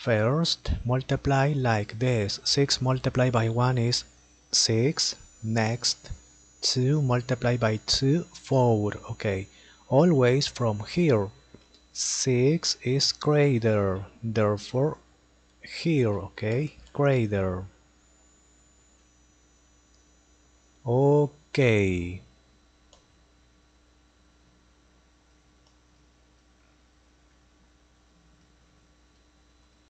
First, multiply like this. 6 multiplied by 1 is 6. Next, 2 multiplied by 2, 4. Okay, always from here. 6 is greater, therefore here, okay, greater. Okay,